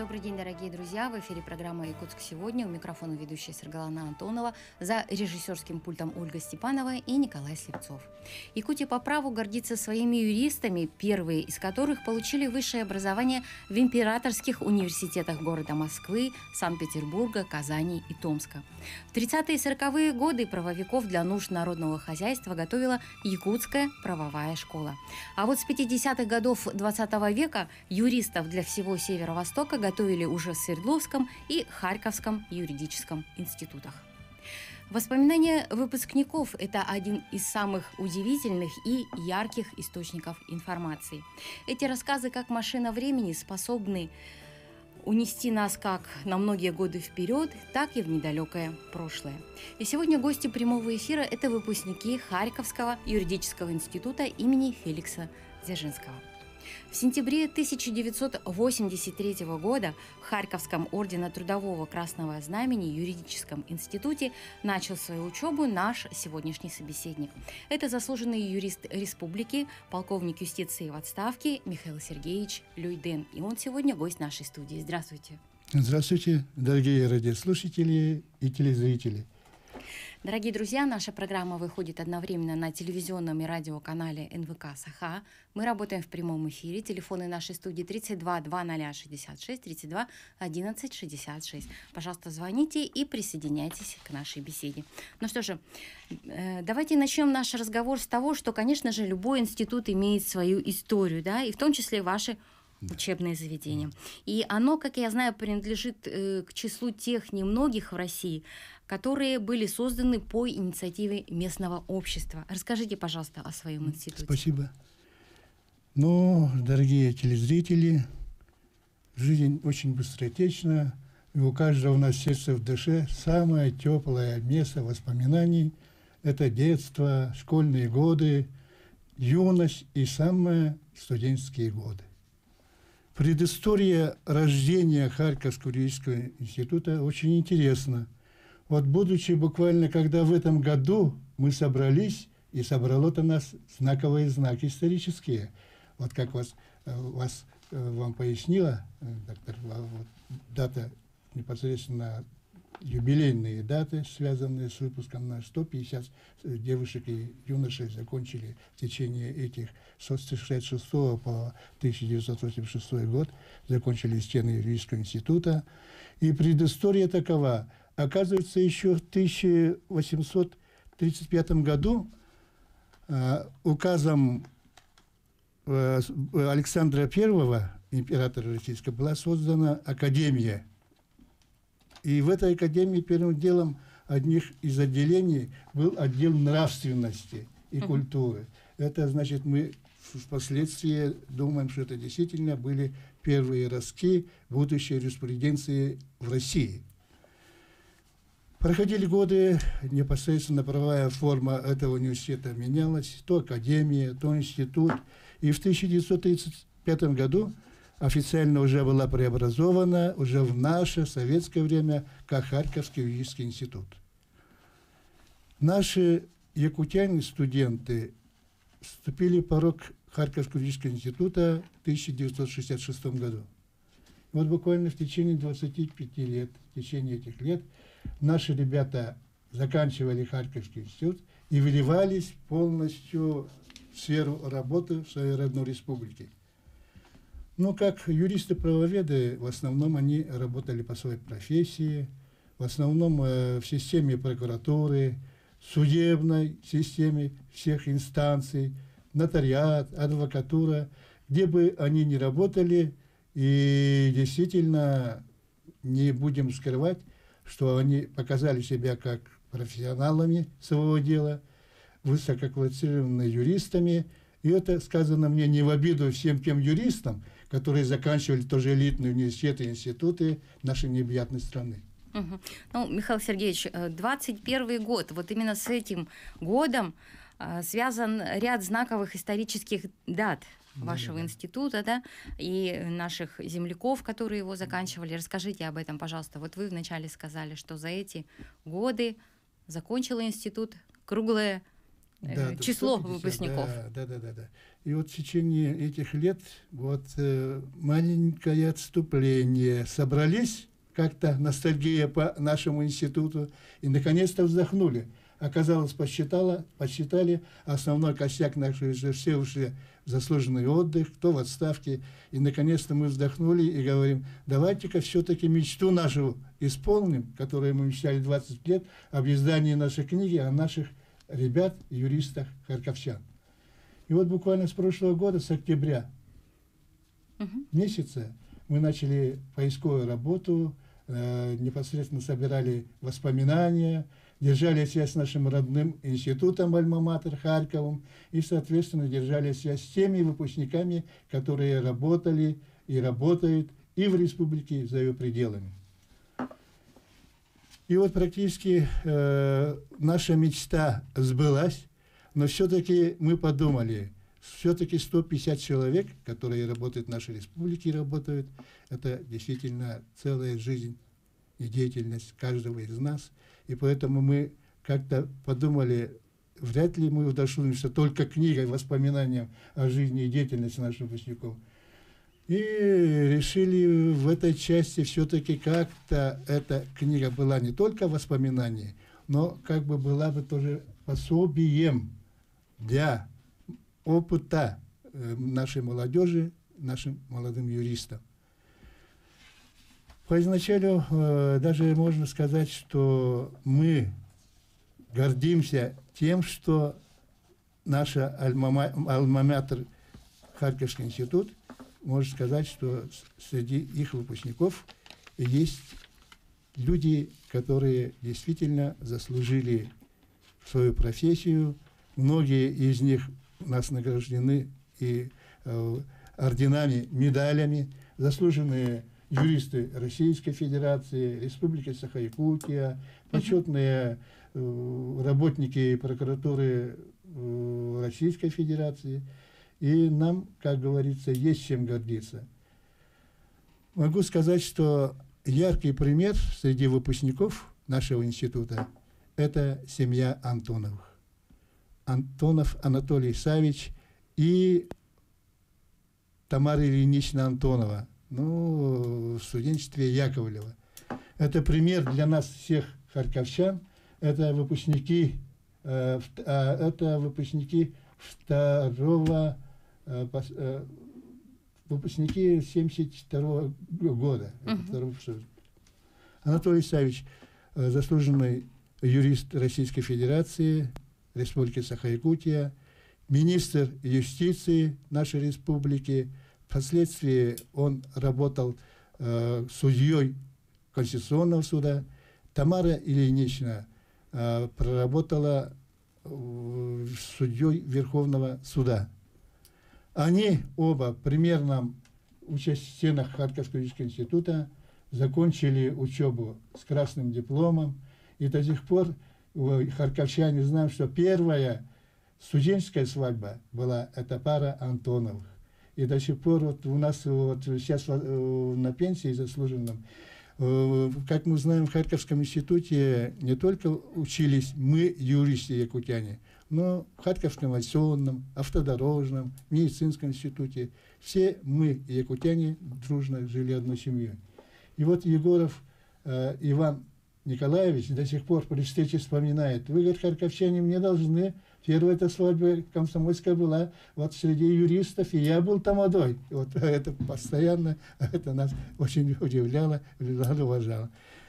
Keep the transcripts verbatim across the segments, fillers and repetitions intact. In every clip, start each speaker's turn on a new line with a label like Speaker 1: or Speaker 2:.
Speaker 1: Добрый день, дорогие друзья! В эфире программа «Якутск сегодня». У микрофона ведущая Саргалана Антонова, за режиссерским пультом Ольга Степанова и Николай Слепцов. Якутия по праву гордится своими юристами, первые из которых получили высшее образование в императорских университетах города Москвы, Санкт-Петербурга, Казани и Томска. В тридцатые и сороковые годы правовиков для нужд народного хозяйства готовила Якутская правовая школа. А вот с пятидесятых годов двадцатого века юристов для всего Северо-Востока готовили уже в Свердловском и Харьковском юридическом институтах. Воспоминания выпускников – это один из самых удивительных и ярких источников информации. Эти рассказы, как машина времени, способны унести нас как на многие годы вперед, так и в недалекое прошлое. И сегодня гости прямого эфира – это выпускники Харьковского юридического института имени Феликса Дзержинского. В сентябре тысяча девятьсот восемьдесят третьего года в Харьковском ордена Трудового Красного Знамени юридическом институте начал свою учебу наш сегодняшний собеседник. Это заслуженный юрист республики, полковник юстиции в отставке Михаил Сергеевич Люйден. И он сегодня гость нашей студии. Здравствуйте.
Speaker 2: Здравствуйте, дорогие радиослушатели и телезрители.
Speaker 1: Дорогие друзья, наша программа выходит одновременно на телевизионном и радиоканале эн вэ ка «Саха». Мы работаем в прямом эфире. Телефоны нашей студии тридцать два двадцать шестьдесят шесть, тридцать два одиннадцать шестьдесят шесть. Пожалуйста, звоните и присоединяйтесь к нашей беседе. Ну что же, давайте начнем наш разговор с того, что, конечно же, любой институт имеет свою историю, да, и в том числе ваши учебное заведение. И оно, как я знаю, принадлежит э, к числу тех немногих в России, которые были созданы по инициативе местного общества. Расскажите, пожалуйста, о своем институте.
Speaker 2: Спасибо. Ну, дорогие телезрители, жизнь очень быстротечна, и у каждого у нас сердце в душе самое теплое место воспоминаний – это детство, школьные годы, юность и самые студенческие годы. Предыстория рождения Харьковского юридического института очень интересна. Вот будучи буквально, когда в этом году мы собрались, и собрало-то нас знаковые знаки исторические. Вот как вас, вас вам пояснила, доктор, вот, дата непосредственно юбилейные даты, связанные с выпуском на сто пятьдесят девушек и юношей закончили в течение этих с тысяча девятьсот шестьдесят шестого по тысяча девятьсот восемьдесят шестой год, закончили стены юридического института. И предыстория такова. Оказывается, еще в тысяча восемьсот тридцать пятом году э, указом э, Александра Первого, императора российского, была создана академия. И в этой академии первым делом одних из отделений был отдел нравственности и uh-huh. культуры. Это значит, мы впоследствии думаем, что это действительно были первые ростки будущей юриспруденции в России. Проходили годы, непосредственно правовая форма этого университета менялась, то академия, то институт. И в тысяча девятьсот тридцать пятом году официально уже была преобразована уже в наше советское время как Харьковский юридический институт. Наши якутяне студенты вступили в порог Харьковского юридического института в тысяча девятьсот шестьдесят шестом году. И вот буквально в течение двадцати пяти лет, в течение этих лет, наши ребята заканчивали Харьковский институт и выливались полностью в сферу работы в своей родной республике. Ну, как юристы-правоведы, в основном они работали по своей профессии, в основном э, в системе прокуратуры, судебной системе всех инстанций, нотариат, адвокатура, где бы они ни работали, и действительно не будем скрывать, что они показали себя как профессионалами своего дела, высококвалифицированными юристами. И это сказано мне не в обиду всем тем юристам, которые заканчивали тоже элитные университеты и институты нашей необъятной страны.
Speaker 1: Угу. Ну, Михаил Сергеевич, двадцать первый год, вот именно с этим годом связан ряд знаковых исторических дат вашего да, да. института, да, и наших земляков, которые его заканчивали. Расскажите об этом, пожалуйста. Вот вы вначале сказали, что за эти годы закончила институт круглое э,
Speaker 2: да,
Speaker 1: число
Speaker 2: сто пятьдесят,
Speaker 1: выпускников.
Speaker 2: Да, да, да, да, да. И вот в течение этих лет вот э, маленькое отступление. Собрались как-то ностальгия по нашему институту и наконец-то вздохнули. Оказалось, посчитала, посчитали, основной косяк нашей уже все ушли в заслуженный отдых, кто в отставке. И наконец-то мы вздохнули и говорим, давайте-ка все-таки мечту нашу исполним, которую мы мечтали двадцать лет, об издании нашей книги о наших ребят, юристах, харьковчан. И вот буквально с прошлого года, с октября uh-huh. месяца, мы начали поисковую работу, э, непосредственно собирали воспоминания, держали связь с нашим родным институтом Альма-Матер Харьковом и, соответственно, держали связь с теми выпускниками, которые работали и работают и в республике, и за ее пределами. И вот практически э, наша мечта сбылась, но все-таки мы подумали, все-таки сто пятьдесят человек, которые работают в нашей республике, работают, это действительно целая жизнь и деятельность каждого из нас. И поэтому мы как-то подумали, вряд ли мы вдохновимся только книгой, воспоминанием о жизни и деятельности наших выпускников. И решили в этой части все-таки как-то эта книга была не только воспоминанием, но как бы была бы тоже пособием для опыта нашей молодежи, нашим молодым юристам. Поизначалу э, даже можно сказать, что мы гордимся тем, что наша альма-матер Харьковский институт, может сказать, что среди их выпускников есть люди, которые действительно заслужили свою профессию. Многие из них у нас награждены и э, орденами, медалями, заслуженные юристы Российской Федерации, Республики Саха-Якутия, почетные э, работники прокуратуры э, Российской Федерации. И нам, как говорится, есть чем гордиться. Могу сказать, что яркий пример среди выпускников нашего института – это семья Антоновых. Антонов Анатолий Савич и Тамара Ильинична Антонова, ну, в студенчестве Яковлева. Это пример для нас всех харьковчан. Это выпускники, э, э, это выпускники второго, э, э, выпускники семьдесят второго года. Uh-huh. Анатолий Савич, э, заслуженный юрист Российской Федерации, Республики Саха-Якутия, министр юстиции нашей республики. Впоследствии он работал э, судьей Конституционного суда. Тамара Ильинична э, проработала э, судьей Верховного суда. Они оба примерно, учась в стенах Харьковского юридического института, закончили учебу с красным дипломом. И до сих пор харьковчане знаем, что первая студенческая свадьба была эта пара Антоновых. И до сих пор вот у нас вот сейчас на пенсии заслуженном, как мы знаем, в Харьковском институте не только учились мы, юристы якутяне, но в Харьковском авиационном, автодорожном, медицинском институте все мы, якутяне, дружно жили одной семьей. И вот Егоров э, Иван Николаевич до сих пор при встрече вспоминает: вы, говорит, харьковчане, мне должны, первая эта свадьба комсомольская была вот среди юристов, и я был тамадой. И вот это постоянно, это нас очень удивляло, уважало.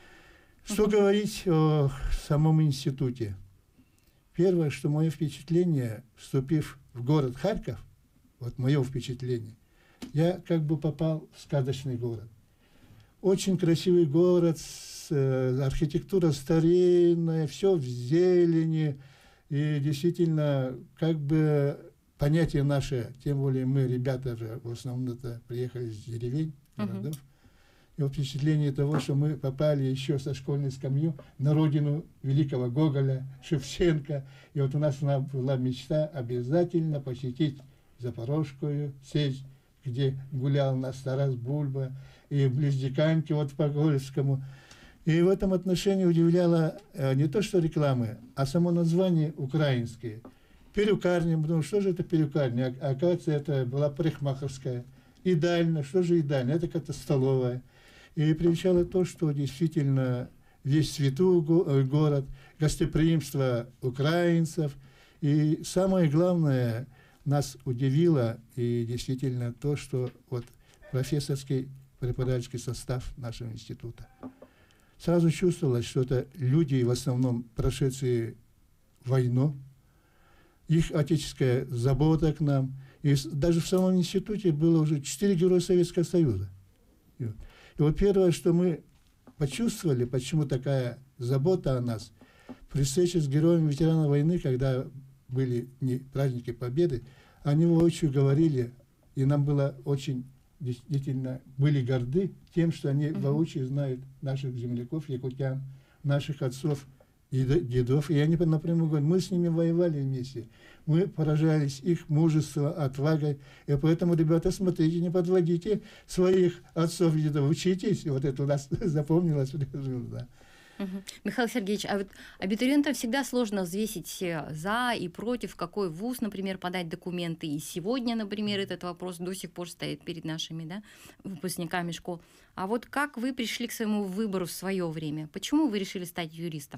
Speaker 2: Что говорить о самом институте? Первое, что мое впечатление, вступив в город Харьков, вот мое впечатление, я как бы попал в сказочный город. Очень красивый город, архитектура старинная, все в зелени. И действительно, как бы понятие наше, тем более мы, ребята же, в основном это приехали из деревень, городов. Uh-huh. И вот впечатление того, что мы попали еще со школьной скамью на родину великого Гоголя, Шевченко. И вот у нас была мечта обязательно посетить Запорожскую сечь, где гулял наш Тарас Бульба, и в Близдиканьке, вот по Гольскому. И в этом отношении удивляло э, не то, что рекламы, а само название украинское. перукарня. Ну, что же это перукарня? А, оказывается, это была парикмахерская. Едальня. Что же едальня? Это как-то столовая. И приличало то, что действительно весь святой город, гостеприимство украинцев. И самое главное, нас удивило и действительно то, что вот профессорский преподавательский состав нашего института. Сразу чувствовалось, что это люди, в основном прошедшие войну, их отеческая забота к нам. И даже в самом институте было уже четыре героя Советского Союза. И вот, и вот первое, что мы почувствовали, почему такая забота о нас, при встрече с героями ветеранов войны, когда были не праздники Победы, они воочию говорили, и нам было очень действительно были горды тем, что они mm-hmm. воочию знают наших земляков, якутян, наших отцов и дедов. И они напрямую говорят, мы с ними воевали вместе. Мы поражались их мужеством, отвагой. И поэтому, ребята, смотрите, не подводите своих отцов и дедов, учитесь. И вот это у нас запомнилось. Да.
Speaker 1: Угу. Михаил Сергеевич, а вот абитуриентам всегда сложно взвесить за и против, какой вуз, например, подать документы. И сегодня, например, этот вопрос до сих пор стоит перед нашими, да, выпускниками школ. А вот как вы пришли к своему выбору в свое время? Почему вы решили стать юристом?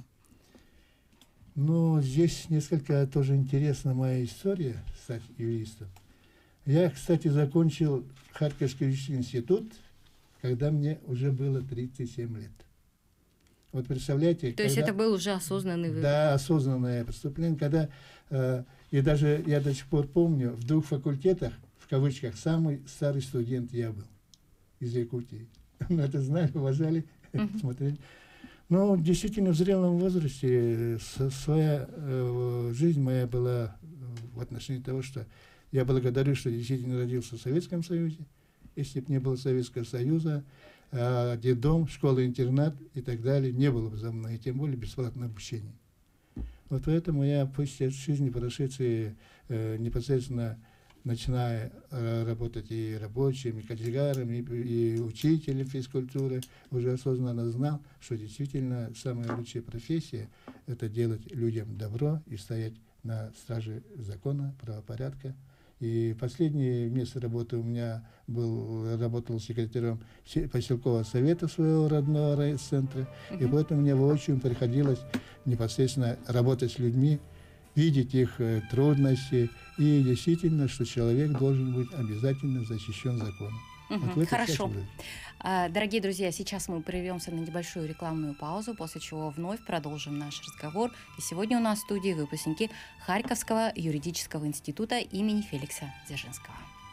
Speaker 2: Ну, здесь несколько тоже интересна моя история, стать юристом. Я, кстати, закончил Харьковский юридический институт, когда мне уже было тридцать семь лет. Вот представляете...
Speaker 1: То когда, есть это был уже осознанный выбор?
Speaker 2: Да, осознанное преступление, когда... Э, и даже я до сих пор помню, в двух факультетах, в кавычках, самый старый студент я был из Якутии. Мы это знали, уважали, uh-huh. смотрели. Но действительно в зрелом возрасте своя э, жизнь моя была в отношении того, что я благодарю, что действительно родился в Советском Союзе. Если бы не было Советского Союза, а детдом, школа-интернат и так далее, не было бы за мной, и тем более бесплатное обучение. Вот поэтому я после жизни, прошедшей э, непосредственно, начиная э, работать и рабочим, и кочегаром, и, и учителем физкультуры, уже осознанно знал, что действительно самая лучшая профессия – это делать людям добро и стоять на страже закона, правопорядка. И последнее место работы у меня был, работал секретарем поселкового совета своего родного райцентра, uh-huh. и поэтому мне воочию приходилось непосредственно работать с людьми, видеть их э, трудности, и действительно, что человек должен быть обязательно защищен законом.
Speaker 1: Угу, вот хорошо. Дорогие друзья, сейчас мы прервемся на небольшую рекламную паузу, после чего вновь продолжим наш разговор. И сегодня у нас в студии выпускники Харьковского юридического института имени Феликса Дзержинского.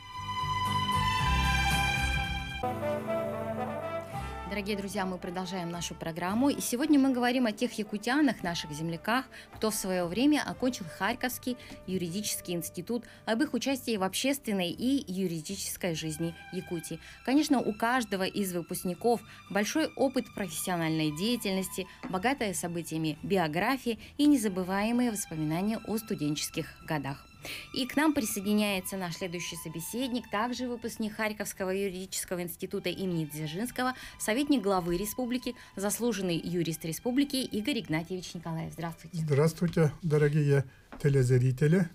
Speaker 1: Дорогие друзья, мы продолжаем нашу программу, и сегодня мы говорим о тех якутянах, наших земляках, кто в свое время окончил Харьковский юридический институт, об их участии в общественной и юридической жизни Якутии. Конечно, у каждого из выпускников большой опыт профессиональной деятельности, богатая событиями биография и незабываемые воспоминания о студенческих годах. И к нам присоединяется наш следующий собеседник, также выпускник Харьковского юридического института имени Дзержинского, советник главы республики, заслуженный юрист республики Игорь Игнатьевич Николаев. Здравствуйте.
Speaker 3: Здравствуйте, дорогие телезрители.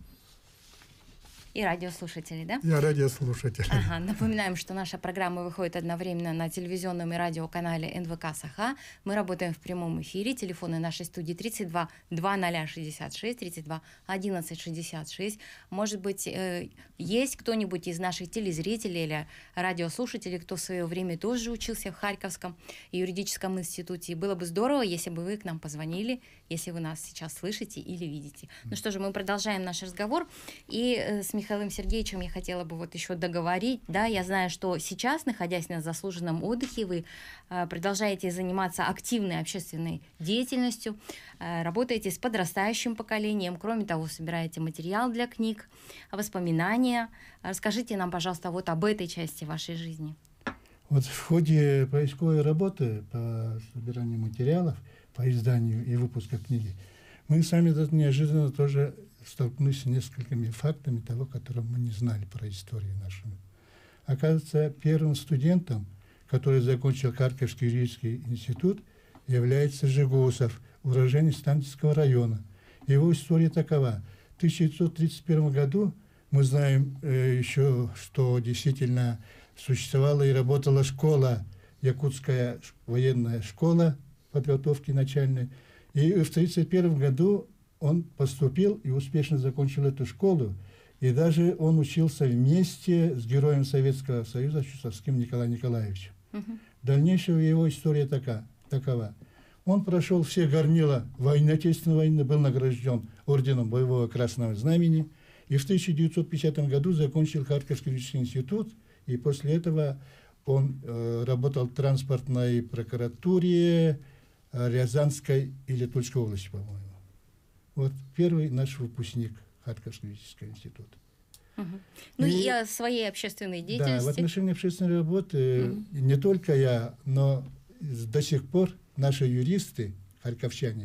Speaker 1: И радиослушатели, да?
Speaker 3: И радиослушатели.
Speaker 1: Ага, напоминаем, что наша программа выходит одновременно на телевизионном и радиоканале эн вэ ка Саха. Мы работаем в прямом эфире. Телефоны нашей студии тридцать два двадцать шестьдесят шесть, тридцать два одиннадцать шестьдесят шесть. Может быть, э, есть кто-нибудь из наших телезрителей или радиослушателей, кто в свое время тоже учился в Харьковском юридическом институте. Было бы здорово, если бы вы к нам позвонили, если вы нас сейчас слышите или видите. Ну что же, мы продолжаем наш разговор. И э, с Михаилом Сергеевичем я хотела бы вот еще договорить. Да, я знаю, что сейчас, находясь на заслуженном отдыхе, вы э, продолжаете заниматься активной общественной деятельностью, э, работаете с подрастающим поколением, кроме того, собираете материал для книг, воспоминания. Расскажите нам, пожалуйста, вот об этой части вашей жизни.
Speaker 2: Вот в ходе поисковой работы по собиранию материалов, по изданию и выпуску книги, мы сами тут неожиданно тоже столкнулись с несколькими фактами того, которого мы не знали про историю нашу. Оказывается, первым студентом, который закончил Харьковский юридический институт, является Жигусов, уроженец Станцевского района. Его история такова. тысяча девятьсот тридцать первом году мы знаем э, еще, что действительно существовала и работала школа, Якутская военная школа подготовки начальной. И в тридцать первом году он поступил и успешно закончил эту школу. И даже он учился вместе с героем Советского Союза Чусовским Николаем Николаевичем. Угу. Дальнейшая его история така, такова. Он прошел все горнила войны, Отечественной войны, был награжден орденом Боевого Красного Знамени. И в тысяча девятьсот пятидесятом году закончил Харьковский юридический институт. И после этого он э, работал в транспортной прокуратуре э, Рязанской или Тульской области, по-моему. Вот первый наш выпускник Харьковского юридического института.
Speaker 1: Угу. Ну и, и о своей общественной деятельности.
Speaker 2: Да, в отношении общественной работы угу. не только я, но до сих пор наши юристы, харьковчане,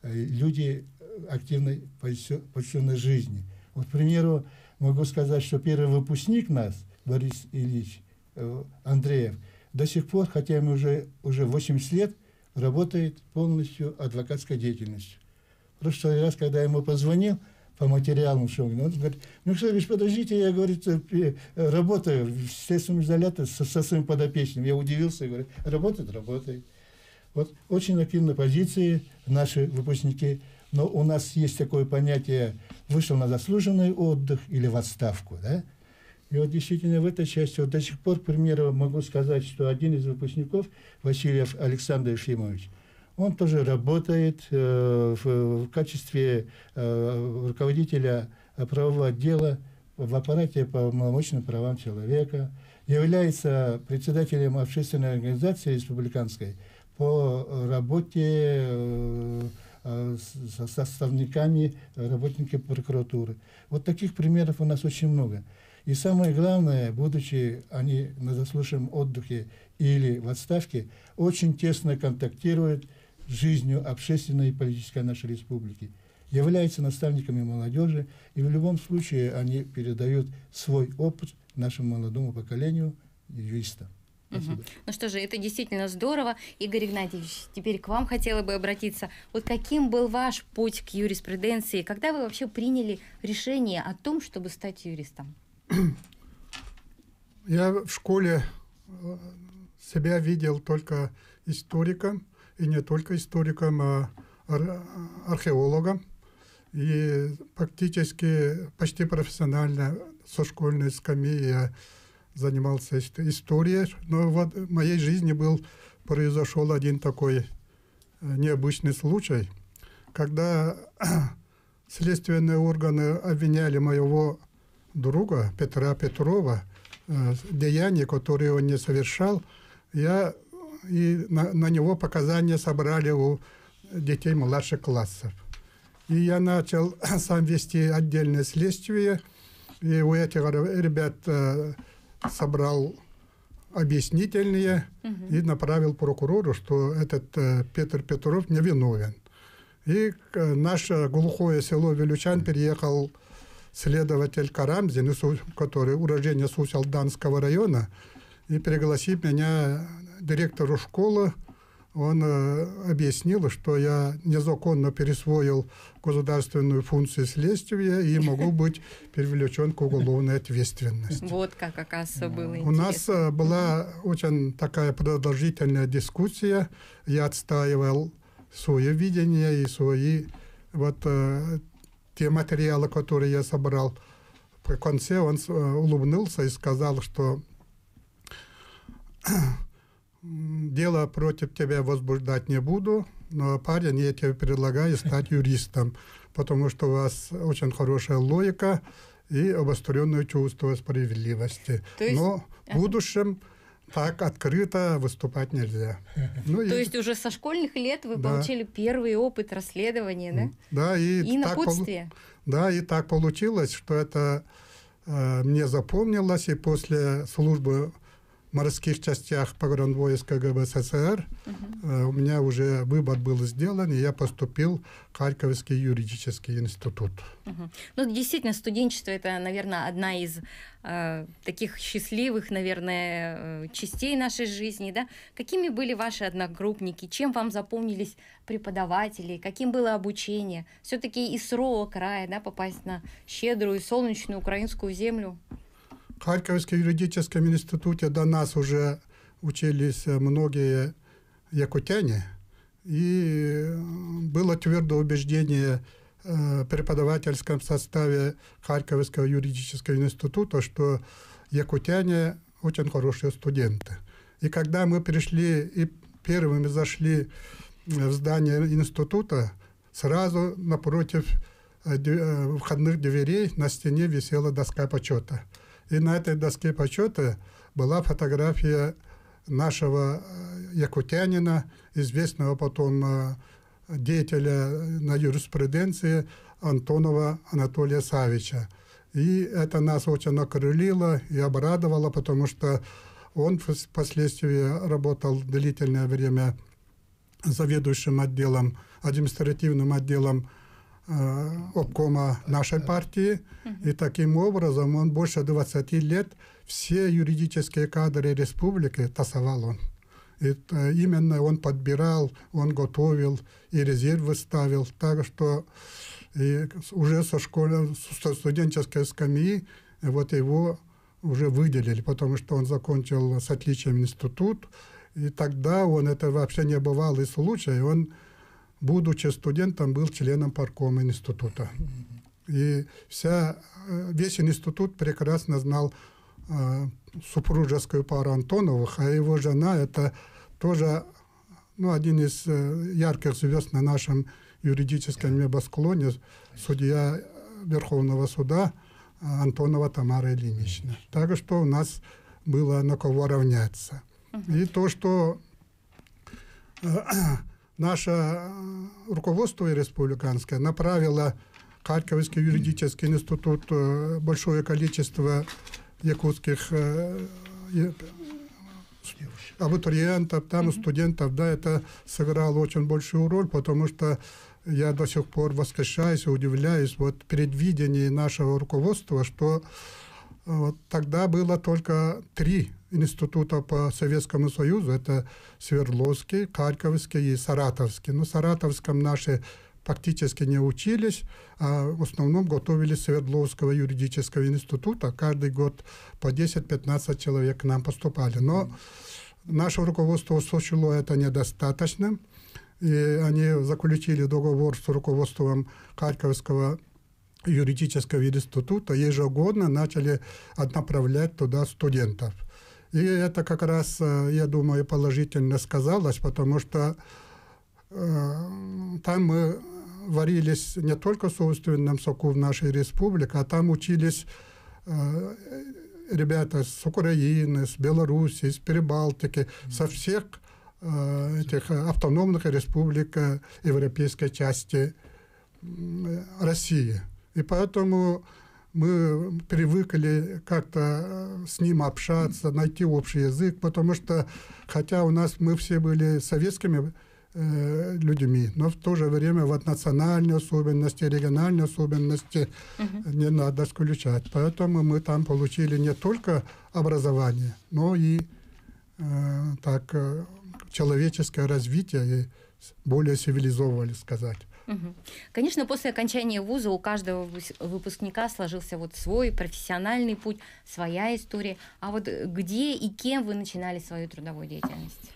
Speaker 2: люди активной посвященной жизни. Вот, к примеру, могу сказать, что первый выпускник нас, Борис Ильич э, Андреев, до сих пор, хотя ему уже, уже восемьдесят лет, работает полностью адвокатской деятельностью. В прошлый раз, когда я ему позвонил по материалам, что он говорит: ну, Александр, подождите, я, говорит, работаю в следственном изоляторе со, со своим подопечным. Я удивился и говорю: работает, работает. Вот очень активные позиции наши выпускники. Но у нас есть такое понятие: вышел на заслуженный отдых или в отставку. Да? И вот действительно в этой части вот до сих пор, к примеру, могу сказать, что один из выпускников, Васильев Александр Ефимович, он тоже работает э, в, в качестве э, руководителя правового отдела в аппарате по полномочным правам человека, является председателем общественной организации республиканской по работе э, э, со составниками работниками прокуратуры. Вот таких примеров у нас очень много. И самое главное, будучи они на заслуженном отдыхе или в отставке, очень тесно контактируют с жизнью общественной и политической нашей республики, являются наставниками молодежи, и в любом случае они передают свой опыт нашему молодому поколению юристам.
Speaker 1: Угу. Ну что же, это действительно здорово. Игорь Игнатьевич, теперь к вам хотела бы обратиться. Вот каким был ваш путь к юриспруденции? Когда вы вообще приняли решение о том, чтобы стать юристом?
Speaker 3: Я в школе себя видел только историком, и не только историком, а археологом. И практически, почти профессионально со школьной скамьи я занимался историей. Но вот в моей жизни был, произошел один такой необычный случай, когда следственные органы обвиняли моего друга Петра Петрова в деянии, которые он не совершал. Я и на, на него показания собрали у детей младших классов. И я начал сам вести отдельное следствие, и у этих ребят э, собрал объяснительные угу. и направил прокурору, что этот э, Петр Петров невиновен. И э, наше глухое село Вилючан переехал следователь Карамзин, который уроженец Усть-Алданского района, и пригласил меня директору школы. Он э, объяснил, что я незаконно пересвоил государственную функцию следствия и могу быть привлечен к уголовной ответственности.
Speaker 1: Вот как, оказывается, было интересно.
Speaker 3: У нас э, была очень такая продолжительная дискуссия. Я отстаивал свое видение и свои вот э, те материалы, которые я собрал. В конце он э, улыбнулся и сказал, что дело против тебя возбуждать не буду, но, парень, я тебе предлагаю стать юристом, потому что у вас очень хорошая логика и обостренное чувство справедливости.
Speaker 1: Есть...
Speaker 3: Но в будущем так открыто выступать нельзя. Ну,
Speaker 1: То
Speaker 3: и...
Speaker 1: есть уже со школьных лет вы
Speaker 3: да.
Speaker 1: получили первый опыт расследования, да?
Speaker 3: Да, и,
Speaker 1: и
Speaker 3: так
Speaker 1: напутствие.
Speaker 3: Пол... Да, и так получилось, что это э, мне запомнилось, и после службы морских частях погранвойска ГБССР. Uh-huh. У меня уже выбор был сделан, и я поступил в Харьковский юридический институт.
Speaker 1: Uh-huh. Ну, действительно, студенчество — это, наверное, одна из э, таких счастливых, наверное, частей нашей жизни. Да? Какими были ваши одногруппники? Чем вам запомнились преподаватели? Каким было обучение? Все-таки из сурового края, да, попасть на щедрую, солнечную украинскую землю?
Speaker 3: В Харьковском юридическом институте до нас уже учились многие якутяне, и было твердое убеждение в преподавательском составе Харьковского юридического института, что якутяне очень хорошие студенты. И когда мы пришли и первыми зашли в здание института, сразу напротив входных дверей на стене висела доска почета. И на этой доске почета была фотография нашего якутянина, известного потом деятеля на юриспруденции Антонова Анатолия Савича. И это нас очень окрылило и обрадовало, потому что он впоследствии работал длительное время заведующим отделом, административным отделом обкома нашей партии, uh-huh. и таким образом он больше двадцати лет все юридические кадры республики тасовал он. И именно он подбирал, он готовил и резервы ставил, так что и уже со школы, со студенческой скамьи вот его уже выделили, потому что он закончил с отличием институт, и тогда он, это вообще не бывалый случай, он, будучи студентом, был членом паркома института. И вся, весь институт прекрасно знал э, супружескую пару Антоновых, а его жена — это тоже ну, один из э, ярких звезд на нашем юридическом небосклоне, судья Верховного суда Антонова Тамара Ильинична. Так что у нас было на кого равняться. Uh-huh. И то, что э, наше руководство республиканское направило в Харьковский юридический институт большое количество якутских абитуриентов, там uh-huh. студентов, да, это сыграло очень большую роль, потому что я до сих пор восхищаюсь и удивляюсь вот предвидении нашего руководства, что вот тогда было только три института по Советскому Союзу. Это Свердловский, Харьковский и Саратовский. Но в Саратовском наши практически не учились, а в основном готовились Свердловского юридического института. Каждый год по десять-пятнадцать человек к нам поступали. Но наше руководство сочло это недостаточным. И они заключили договор с руководством Харьковского юридического института, ежегодно начали направлять туда студентов. И это как раз, я думаю, положительно сказалось, потому что э, там мы варились не только в собственном соку в нашей республике, а там учились э, ребята с Украины, с Беларуси, с Прибалтики, mm-hmm. со всех э, этих автономных республик европейской части э, России. И поэтому мы привыкли как-то с ним общаться, найти общий язык, потому что, хотя у нас мы все были советскими э, людьми, но в то же время вот национальные особенности, региональные особенности uh-huh. не надо исключать. Поэтому мы там получили не только образование, но и э, так, э, человеческое развитие, и более цивилизованно сказать.
Speaker 1: Конечно, после окончания вуза у каждого выпускника сложился вот свой профессиональный путь, своя история. А вот где и кем вы начинали свою трудовую деятельность?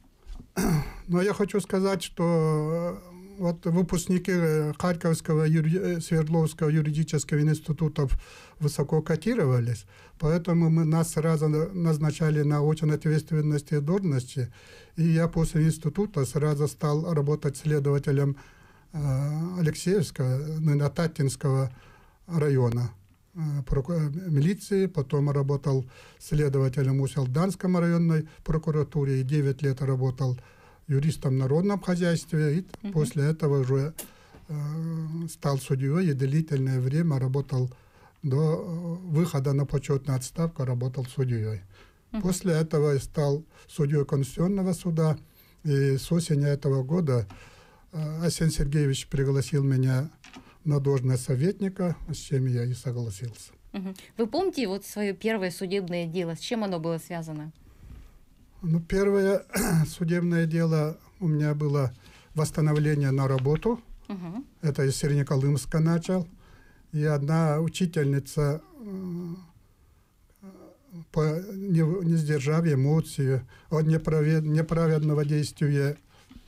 Speaker 3: Ну, я хочу сказать, что вот выпускники Харьковского, юри... Свердловского юридического института высоко котировались, поэтому мы, нас сразу назначали на очень ответственные должности. И я после института сразу стал работать следователем Алексеевского, Татинского района милиции, потом работал следователем в Селданской районной прокуратуре и девять лет работал юристом в народном хозяйстве, и uh-huh. после этого уже э, стал судьей и длительное время работал до выхода на почетную отставку, работал судьей. Uh-huh. После этого я стал судьей Конституционного суда. И с осени этого года Арсений Сергеевич пригласил меня на должность советника, с чем я и согласился.
Speaker 1: Uh-huh. Вы помните вот свое первое судебное дело? С чем оно было связано?
Speaker 3: Ну, первое судебное дело у меня было восстановление на работу. Uh-huh. Это из Среднеколымска начал. И одна учительница, по, не, не сдержав эмоции от неправед, неправедного действия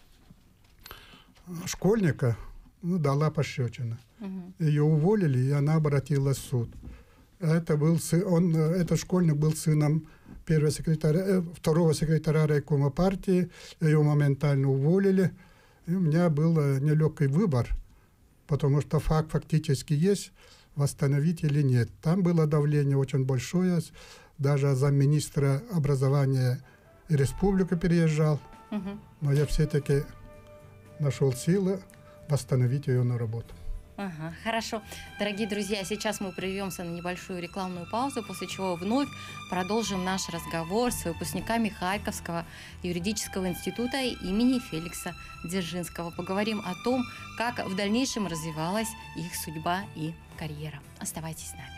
Speaker 3: школьника, ну, дала пощечину. Uh-huh. Ее уволили, и она обратилась в суд. Это был сын, он, этот школьник был сыном первого секретаря, второго секретаря райкома партии. Ее моментально уволили. И у меня был нелегкий выбор, потому что факт фактически есть, восстановить или нет. Там было давление очень большое. Даже замминистра образования и республика переезжал. Uh-huh. Но я все-таки нашел силы восстановить ее на работу.
Speaker 1: Ага, хорошо. Дорогие друзья, сейчас мы прервемся на небольшую рекламную паузу, после чего вновь продолжим наш разговор с выпускниками Харьковского юридического института имени Феликса Дзержинского. Поговорим о том, как в дальнейшем развивалась их судьба и карьера. Оставайтесь с нами.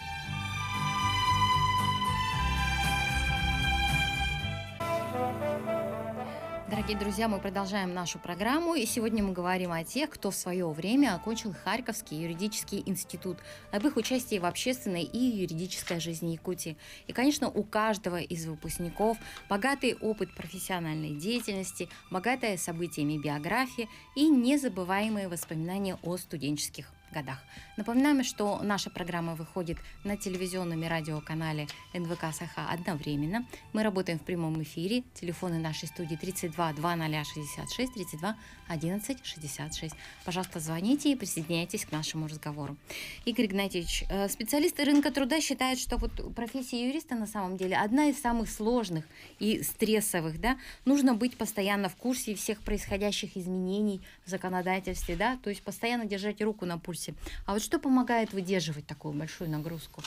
Speaker 1: Дорогие друзья, мы продолжаем нашу программу, и сегодня мы говорим о тех, кто в свое время окончил Харьковский юридический институт, об их участии в общественной и юридической жизни Якутии. И, конечно, у каждого из выпускников богатый опыт профессиональной деятельности, богатая событиями биография и незабываемые воспоминания о студенческих годах. Напоминаем, что наша программа выходит на телевизионном и радиоканале эн вэ ка Саха одновременно. Мы работаем в прямом эфире. Телефоны нашей студии тридцать два двадцать шестьдесят шесть, тридцать два одиннадцать шестьдесят шесть. Пожалуйста, звоните и присоединяйтесь к нашему разговору. Игорь Игнатьевич, специалисты рынка труда считают, что вот профессия юриста на самом деле одна из самых сложных и стрессовых, да? Нужно быть постоянно в курсе всех происходящих изменений в законодательстве, да? То есть постоянно держать руку на пульсе. А вот что помогает выдерживать такую большую нагрузку?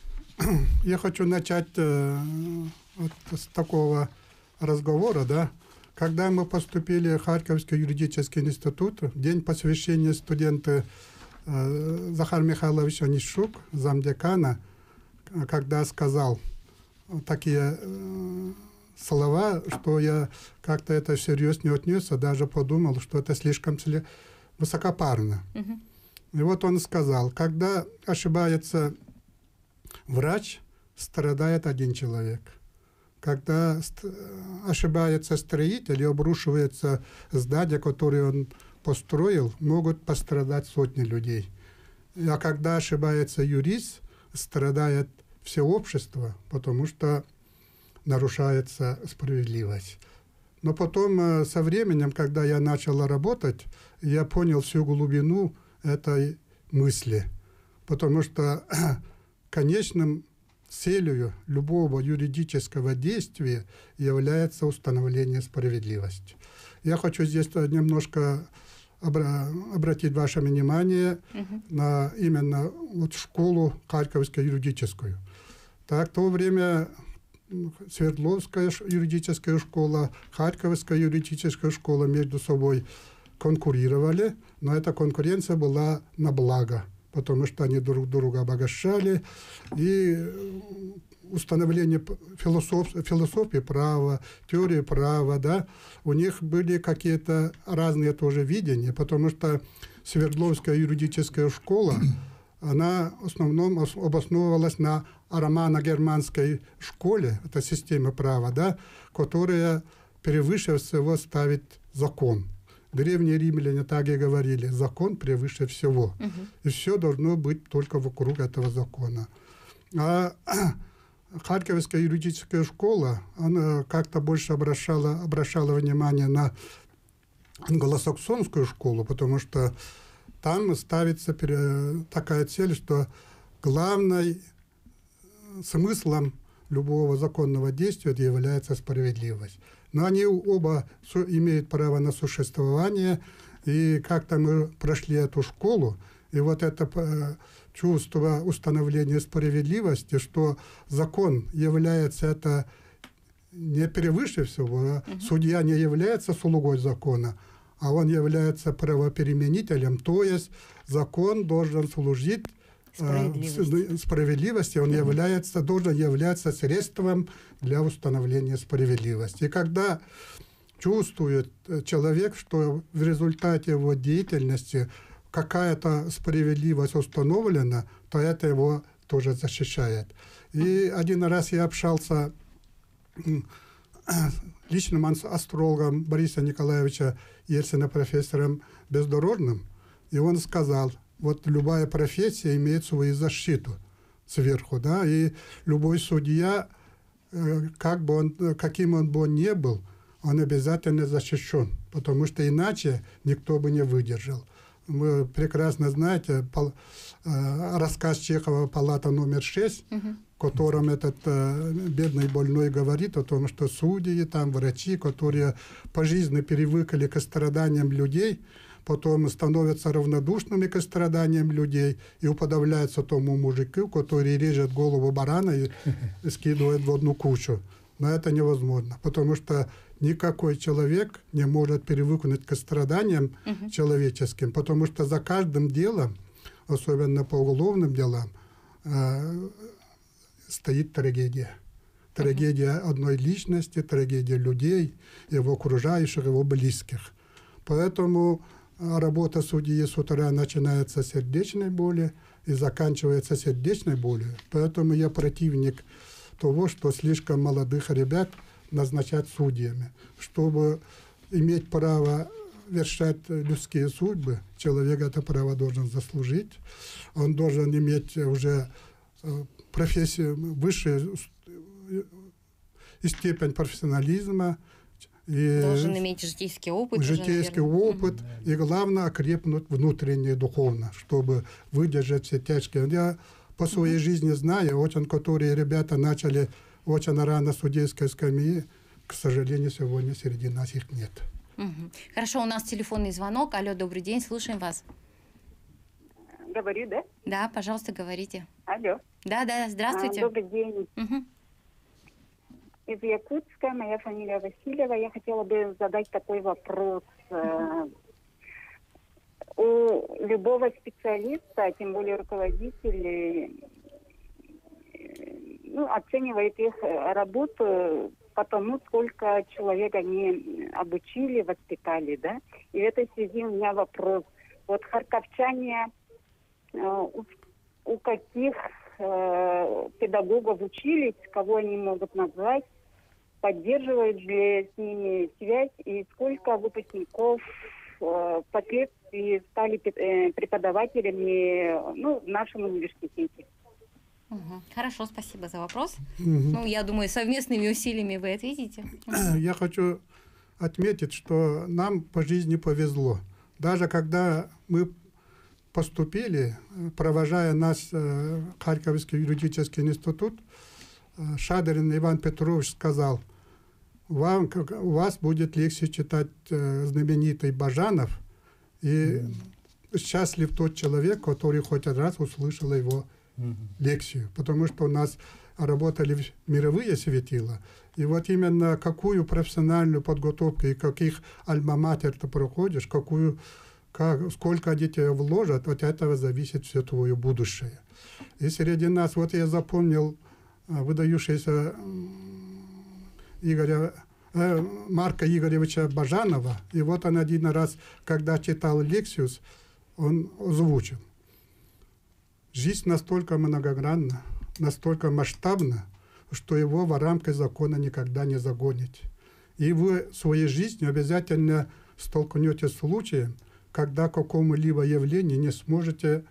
Speaker 3: Я хочу начать э, вот с такого разговора, да. Когда мы поступили в Харьковский юридический институт, в день посвящения студента э, Захар Михайлович Онищук, замдекана, когда сказал такие э, слова, что я как-то это всерьез не отнесся, даже подумал, что это слишком высокопарно. Uh-huh. И вот он сказал, когда ошибается врач, страдает один человек. Когда ошибается строитель и обрушивается здание, которое он построил, могут пострадать сотни людей. А когда ошибается юрист, страдает все общество, потому что нарушается справедливость. Но потом, со временем, когда я начал работать, я понял всю глубину этой мысли, потому что конечным целью любого юридического действия является установление справедливости. Я хочу здесь немножко обра- обратить ваше внимание uh-huh. на именно вот школу Харьковскую юридическую. Так, в то время Свердловская юридическая школа, Харьковская юридическая школа между собой конкурировали, но эта конкуренция была на благо, потому что они друг друга обогащали, и установление философ, философии права, теории права, да, у них были какие-то разные тоже видения, потому что Свердловская юридическая школа, она в основном обосновывалась на романо-германской школе, это система права, да, которая превыше всего ставит закон. Древние римляне так и говорили, закон превыше всего. Uh-huh. И все должно быть только вокруг этого закона. А Харьковская юридическая школа, она как-то больше обращала, обращала внимание на англосаксонскую школу, потому что там ставится такая цель, что главным смыслом любого законного действия является справедливость. Но они оба имеют право на существование, и как-то мы прошли эту школу, и вот это чувство установления справедливости, что закон является это не превыше всего. Угу. Судья не является слугой закона, а он является правоприменителем. То есть закон должен служить справедливости. справедливости. Он угу. является, должен являться средством для установления справедливости. И когда чувствует человек, что в результате его деятельности какая-то справедливость установлена, то это его тоже защищает. И один раз я общался с личным астрологом Бориса Николаевича Ельцина, профессором Бездорожным, и он сказал, вот любая профессия имеет свою защиту сверху, да, и любой судья, как бы он, каким он бы он ни был, он обязательно защищен, потому что иначе никто бы не выдержал. Вы прекрасно знаете пол, э, рассказ Чехова «Палата номер шесть», uh-huh. в котором этот э, бедный больной говорит о том, что судьи, там, врачи, которые по жизни привыкли к страданиям людей, потом становятся равнодушными к страданиям людей и уподобляются тому мужику, который режет голову барана и, и скидывает в одну кучу. Но это невозможно, потому что никакой человек не может привыкнуть к страданиям uh-huh. человеческим, потому что за каждым делом, особенно по уголовным делам, э, стоит трагедия. Трагедия uh-huh. одной личности, трагедия людей, его окружающих, его близких. Поэтому работа судьи с утра начинается с сердечной боли и заканчивается сердечной болью. Поэтому я противник того, что слишком молодых ребят назначать судьями. Чтобы иметь право вершать людские судьбы, человек это право должен заслужить. Он должен иметь уже профессию, высшую степень профессионализма. И
Speaker 1: должен иметь житейский опыт.
Speaker 3: Житейский
Speaker 1: уже,
Speaker 3: опыт.
Speaker 1: Mm-hmm.
Speaker 3: И главное, окрепнуть внутренне и духовно, чтобы выдержать все тяжкие. Я по своей mm-hmm. жизни знаю, очень которые ребята начали очень рано судейской скамьи, к сожалению, сегодня среди нас их нет.
Speaker 1: Угу. Хорошо, у нас телефонный звонок. Алло, добрый день, слушаем вас.
Speaker 4: Говорю, да?
Speaker 1: Да, пожалуйста, говорите.
Speaker 4: Алло.
Speaker 1: Да, да, здравствуйте.
Speaker 4: А, добрый день.
Speaker 1: Угу.
Speaker 4: Из Якутска, моя фамилия Васильева. Я хотела бы задать такой вопрос. Угу. У любого специалиста, тем более руководителя, ну, оценивает их работу по тому, сколько человек они обучили, воспитали, да. И в этой связи у меня вопрос. Вот харьковчане, э, у, у каких э, педагогов учились, кого они могут назвать, поддерживают ли с ними связь, и сколько выпускников э, впоследствии стали э, преподавателями, ну, в нашем университете.
Speaker 1: Угу. Хорошо, спасибо за вопрос.
Speaker 3: Угу.
Speaker 1: Ну, я думаю, совместными усилиями вы ответите.
Speaker 3: Я хочу отметить, что нам по жизни повезло. Даже когда мы поступили, провожая нас в Харьковский юридический институт, Шадрин Иван Петрович сказал, вам, у вас будет легче читать знаменитый Бажанов, и mm-hmm. счастлив тот человек, который хоть раз услышал его mm-hmm. лекцию, потому что у нас работали мировые светила, и вот именно какую профессиональную подготовку и каких альма-матер ты проходишь, какую, как, сколько детей вложат, от этого зависит все твое будущее. И среди нас, вот я запомнил выдающийся Игоря, э, Марка Игоревича Бажанова, и вот он один раз, когда читал лекцию, он озвучил. Жизнь настолько многогранна, настолько масштабна, что его в рамки закона никогда не загонить. И вы в своей жизни обязательно столкнетесь с случаем, когда к какому-либо явлению не сможете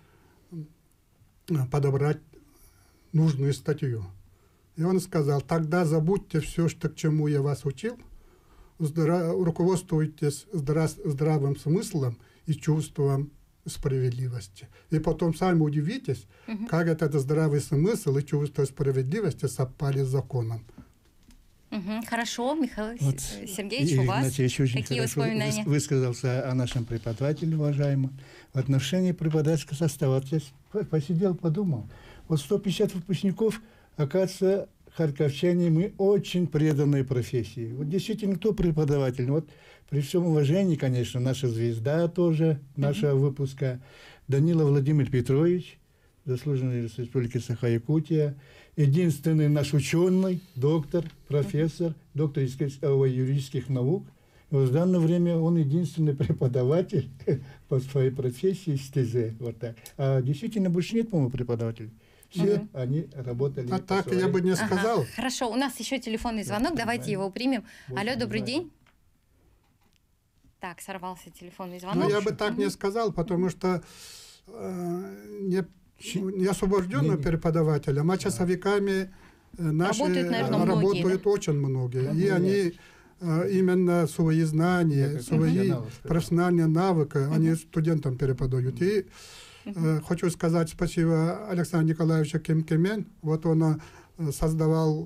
Speaker 3: подобрать нужную статью. И он сказал, тогда забудьте все, что, к чему я вас учил, здра- руководствуйтесь здра- здравым смыслом и чувством справедливости. И потом сами удивитесь, угу. как этот здравый смысл и чувство справедливости совпали с законом.
Speaker 1: Угу. Хорошо, Михаил
Speaker 2: вот
Speaker 1: Сергеевич, у вас какие воспоминания?
Speaker 2: Высказался о нашем преподавателе, уважаемом. В отношении преподавательского состава. Вот я посидел, подумал. Вот сто пятьдесят выпускников, оказывается, харьковчане, мы очень преданные профессии. Вот действительно, кто преподаватель? Вот при всем уважении, конечно, наша звезда тоже, нашего выпуска, Данила Владимир Петрович, заслуженный Республики Саха-Якутия, единственный наш ученый, доктор, профессор, доктор юридических наук. И вот в данное время он единственный преподаватель по своей профессии СТЗ. Вот так. А действительно больше нет, по-моему, преподавателей. Все угу. они работали.
Speaker 3: А так своей... я бы не сказал.
Speaker 1: Ага, хорошо, у нас еще телефонный звонок, да, давайте его примем. Алло, добрый день. Так, сорвался телефонный звонок.
Speaker 3: Ну, я бы так угу. не сказал, потому что э, не, не освобожденный преподавателем, а часовиками наши
Speaker 1: работают, наверное,
Speaker 3: работают
Speaker 1: многие, да?
Speaker 3: очень многие.
Speaker 1: Угу.
Speaker 3: И они э, именно свои знания, свои угу. профессиональные навыки, угу. они студентам переподают. И Uh-huh. Хочу сказать спасибо Александру Николаевичу Кемкемен. Вот он создавал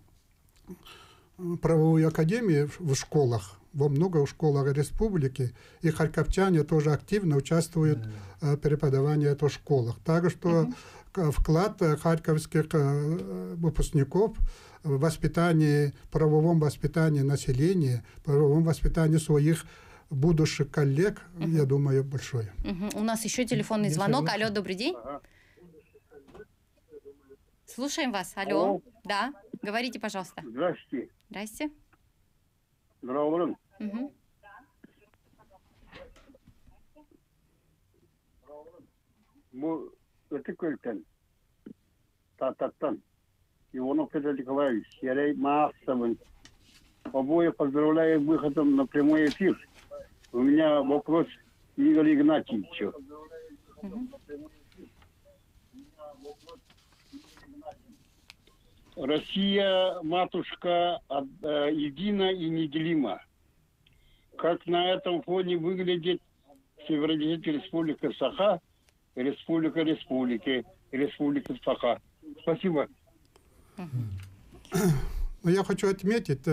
Speaker 3: правовую академию в школах, во многих школах республики, и харьковчане тоже активно участвуют uh-huh. в преподавании в этих школах. Так что uh-huh. вклад харьковских выпускников в воспитании, правовом воспитании населения, правовом воспитании своих будущих коллег, uh-huh. я думаю, большое.
Speaker 1: Uh-huh. У нас еще телефонный
Speaker 2: Если
Speaker 1: звонок.
Speaker 2: вы...
Speaker 1: Алло, добрый день. Ага. Слушаем вас. Алло. Алло. Да, говорите, пожалуйста.
Speaker 5: Здравствуйте.
Speaker 1: Здрасте.
Speaker 5: Здравствуйте.
Speaker 1: Угу.
Speaker 5: Bu Ötüköl'ten, Татарстан, Иванов Петр Николаевич, Ярей Маасовын. Обои поздравляю с выходом на прямой эфир. У меня вопрос к Игорю Игнатьевичу. Угу. Россия, матушка, едина и неделима. Как на этом фоне выглядит суверенитет Республики Саха, Республика Республики, Республика Саха? Спасибо.
Speaker 3: Я хочу отметить,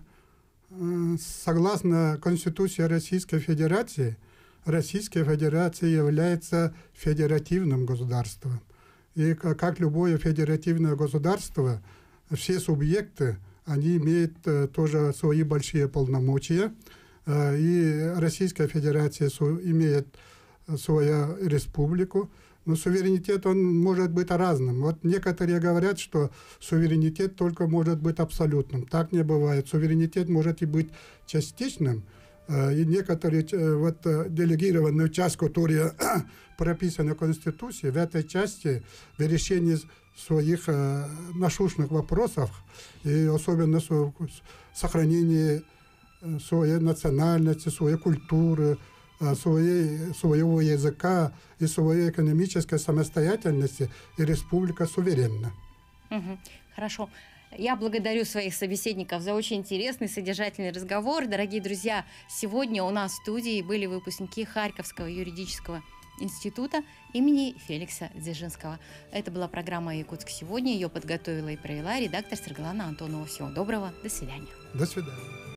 Speaker 3: согласно Конституции Российской Федерации, Российская Федерация является федеративным государством. И как любое федеративное государство, все субъекты, они имеют тоже свои большие полномочия. И Российская Федерация имеет свою республику. Но суверенитет, он может быть разным. Вот некоторые говорят, что суверенитет только может быть абсолютным. Так не бывает. Суверенитет может и быть частичным. И некоторые, вот делегированную часть, которая прописана в Конституции, в этой части в решении своих насущных вопросов, и особенно сохранении своей национальности, своей культуры, Своей, своего языка и своей экономической самостоятельности, и республика суверенна.
Speaker 1: Угу. Хорошо. Я благодарю своих собеседников за очень интересный, содержательный разговор. Дорогие друзья, сегодня у нас в студии были выпускники Харьковского юридического института имени Феликса Дзержинского. Это была программа «Якутск сегодня». Ее подготовила и провела редактор Саргалана Антонова. Всего доброго. До свидания.
Speaker 3: До свидания.